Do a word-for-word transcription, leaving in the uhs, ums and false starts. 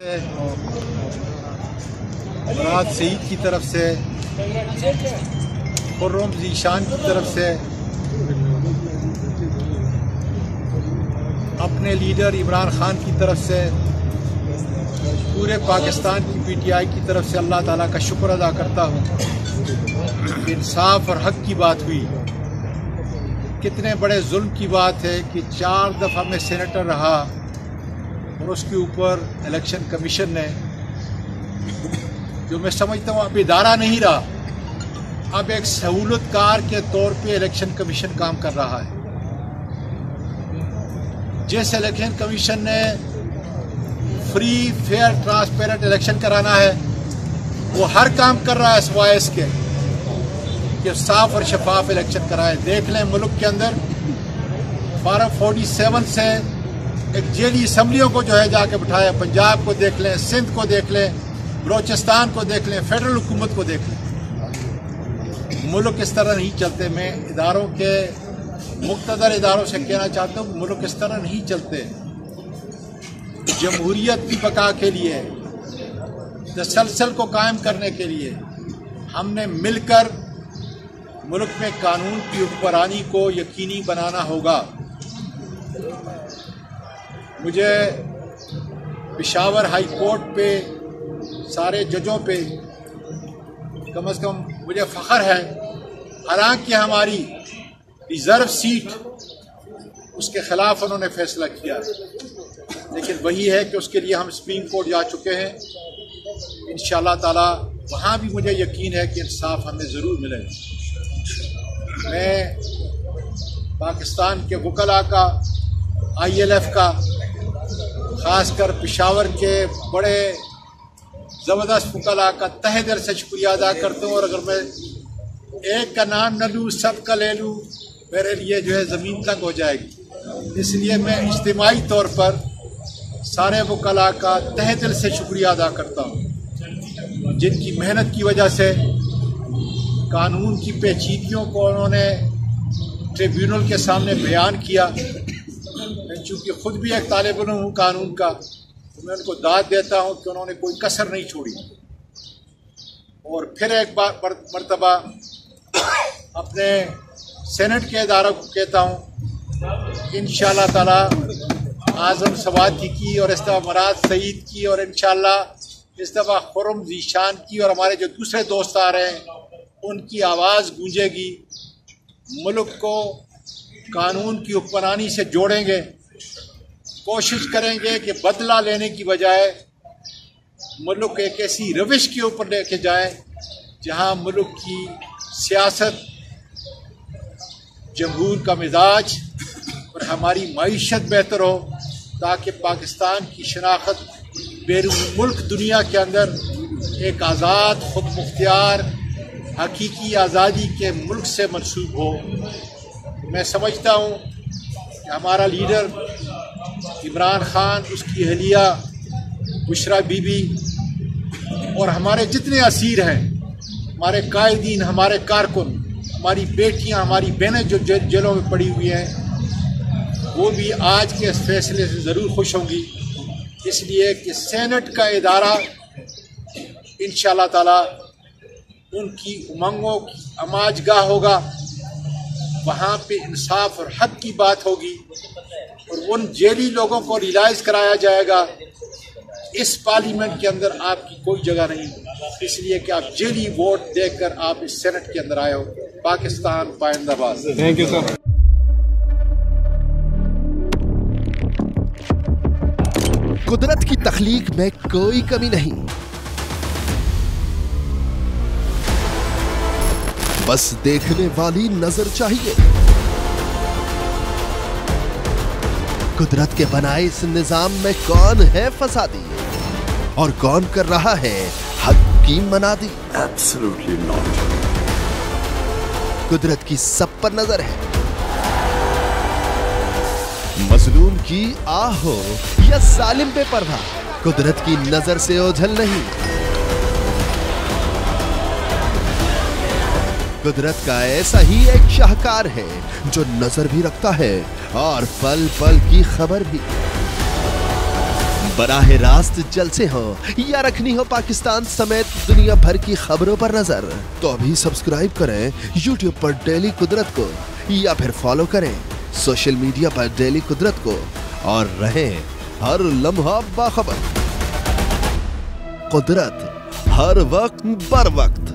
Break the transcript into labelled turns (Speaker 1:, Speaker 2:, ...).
Speaker 1: मुराद सईद की तरफ से, खुर्रम ज़ीशान की तरफ से, अपने लीडर इमरान खान की तरफ से, पूरे पाकिस्तान की पी टी आई की तरफ से अल्लाह ताला का शुक्र अदा करता हूँ। इंसाफ और हक की बात हुई। कितने बड़े जुल्म की बात है कि चार दफ़ा मैं सेनेटर रहा और उसके ऊपर इलेक्शन कमीशन ने, जो मैं समझता हूँ अब इदारा नहीं रहा, अब एक सहूलतकार के तौर पे इलेक्शन कमीशन काम कर रहा है। जिस इलेक्शन कमीशन ने फ्री फेयर ट्रांसपेरेंट इलेक्शन कराना है, वो हर काम कर रहा है सिवाय इसके कि साफ और शफाफ इलेक्शन कराए। देख लें मुल्क के अंदर बारह फोर्टी सेवन से एक जेली असम्बलियों को जो है जाके बिठाया। पंजाब को देख लें, सिंध को देख लें, बलोचिस्तान को देख लें, फेडरल हुकूमत को देख लें। मुल्क इस तरह नहीं चलते। मैं इदारों के मुक़्तदर इदारों से कहना चाहता हूँ, मुल्क इस तरह नहीं चलते। जमहूरियत की बका के लिए, तसलसल को कायम करने के लिए हमने मिलकर मुल्क में कानून की हुक्मरानी को यकीनी बनाना होगा। मुझे पेशावर हाई कोर्ट पे सारे जजों पे कम अज़ कम मुझे फ़ख्र है। हालांकि हमारी रिज़र्व सीट, उसके ख़िलाफ़ उन्होंने फ़ैसला किया, लेकिन वही है कि उसके लिए हम सुप्रीम कोर्ट जा चुके हैं। इंशाअल्लाह ताला वहाँ भी मुझे यकीन है कि इंसाफ हमें ज़रूर मिलेगा। मैं पाकिस्तान के वकला का, आई एल एफ का, ख़ासकर पेशावर के बड़े ज़बरदस्त वकला का तहे दिल से शुक्रिया अदा करता हूँ। और अगर मैं एक का नाम न लूँ, सब का ले लूँ, मेरे लिए जो है ज़मीन तंग हो जाएगी। इसलिए मैं इज्तिमाई तौर पर सारे वकला का तहे दिल से शुक्रिया अदा करता हूँ, जिनकी मेहनत की वजह से कानून की पेचीदगियों को उन्होंने ट्रिब्यूनल के सामने बयान किया। मैं चूँकि ख़ुद भी एक तालिब इल्म हूँ कानून का, तो मैं उनको दाद देता हूँ कि उन्होंने कोई कसर नहीं छोड़ी। और फिर एक बार मरतबा अपने सेनेट के इदारों को कहता हूँ, इंशाअल्लाह ताला आज़म सवाती की और इस दफ़ा मुराद सईद की और इंशाअल्लाह इस दफ़ा खुर्रम ज़ीशान की और हमारे जो दूसरे दोस्त आ रहे हैं उनकी आवाज़ गूंजेगी। मुल्क को कानून की हुक्मरानी से जोड़ेंगे। कोशिश करेंगे कि बदला लेने की बजाय मुल्क एक ऐसी रविश के ऊपर लेके जाए जहां मुल्क की सियासत, जमहूर का मिजाज और हमारी मईशत बेहतर हो, ताकि पाकिस्तान की शनाख्त बैरून मुल्क दुनिया के अंदर एक आज़ाद, खुद मुख्तियार, हकीकी आज़ादी के मुल्क से मंसूब हो। मैं समझता हूँ कि हमारा लीडर इमरान खान, उसकी अहलिया बुशरा बीबी और हमारे जितने असीर हैं, हमारे कायदीन, हमारे कारकुन, हमारी बेटियाँ, हमारी बहनें जो जेलों में पड़ी हुई हैं, वो भी आज के इस फैसले से ज़रूर खुश होंगी। इसलिए कि सेनेट का इदारा इंशाअल्लाह ताला उनकी उमंगों की अमाजगाह होगा। वहाँ पे इंसाफ और हक की बात होगी और उन जेली लोगों को रियलाइज कराया जाएगा इस पार्लियामेंट के अंदर आपकी कोई जगह नहीं, इसलिए कि आप जेली वोट देकर आप इस सेनेट के अंदर आए हो। पाकिस्तान पाइंदाबाद।
Speaker 2: Thank you sir.
Speaker 3: कुदरत की तख्लीक में कोई कमी नहीं, बस देखने वाली नजर चाहिए। कुदरत के बनाए इस निजाम में कौन है फसादी और कौन कर रहा है हक की मनादी?
Speaker 4: Absolutely not.
Speaker 3: कुदरत की सब पर नजर है। मजलूम की आह हो या जालिम पे परवाह, कुदरत की नजर से ओझल नहीं। कुदरत का ऐसा ही एक शाहकार है जो नजर भी रखता है और पल पल की खबर भी। बराह रास्त जलसे हो या रखनी हो पाकिस्तान समेत दुनिया भर की खबरों पर नजर, तो अभी सब्सक्राइब करें यूट्यूब पर डेली कुदरत को या फिर फॉलो करें सोशल मीडिया पर डेली कुदरत को और रहें हर लम्हा बाखबर। कुदरत हर वक्त बर वक्त।